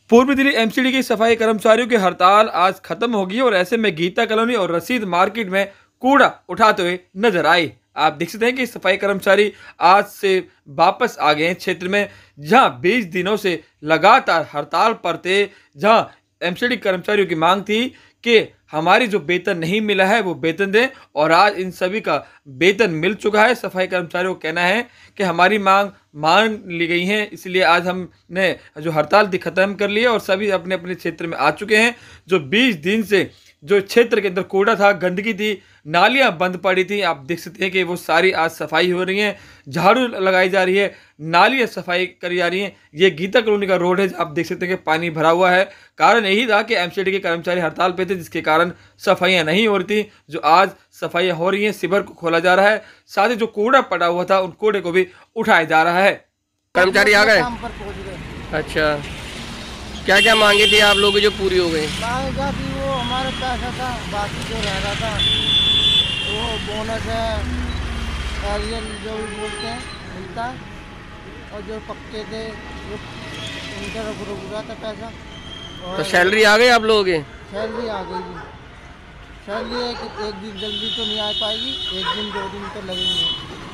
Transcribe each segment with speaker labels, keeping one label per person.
Speaker 1: पूर्व दिल्ली एमसीडी के सफाई कर्मचारियों की हड़ताल आज खत्म होगी और ऐसे में गीता कॉलोनी और रसीद मार्केट में कूड़ा उठाते हुए नजर आए। आप देख सकते हैं कि सफाई कर्मचारी आज से वापस आ गए हैं क्षेत्र में, जहां 20 दिनों से लगातार हड़ताल पर थे, जहां एमसीडी कर्मचारियों की मांग थी कि हमारी जो वेतन नहीं मिला है वो वेतन दें, और आज इन सभी का वेतन मिल चुका है। सफाई कर्मचारियों का कहना है कि हमारी मांग मान ली गई है, इसलिए आज हमने जो हड़ताल थी खत्म कर लिया और सभी अपने अपने क्षेत्र में आ चुके हैं। जो 20 दिन से जो क्षेत्र के अंदर कूड़ा था, गंदगी थी, नालियां बंद पड़ी थी, आप देख सकते हैं कि वो सारी आज सफाई हो रही है, झाड़ू लगाई जा रही है, नालियां सफाई करी जा रही हैं। ये गीता कॉलोनी का रोड है, आप देख सकते हैं कि पानी भरा हुआ है। कारण यही था कि एमसीडी के कर्मचारी हड़ताल पे थे, जिसके कारण सफाइयां नहीं हो रही थी। जो आज सफाइयां हो रही हैं, शिविर को खोला जा रहा है, साथ ही जो कूड़ा पड़ा हुआ था उन कूड़े को भी उठाया जा रहा है।
Speaker 2: कर्मचारी आ गए? अच्छा, क्या क्या मांगे थी आप लोगों की जो पूरी हो गई?
Speaker 3: मांगा थी वो हमारा पैसा था, बाकी जो रह रहा था वो बोनस है, एरियल जो भी बोलते हैं मिलता है, और जो पक्के थे वो उनका रुक रहा था पैसा।
Speaker 2: तो सैलरी आ गई आप लोगों की?
Speaker 3: सैलरी आ गई जी। सैलरी एक दिन जल्दी तो नहीं आ पाएगी, एक दिन 2 दिन तो लगेंगे।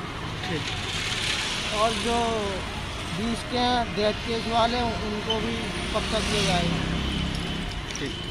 Speaker 3: और जो 20 के हैं डेथ केस वाले उनको भी पक्का किया जाएगा।
Speaker 2: ठीक।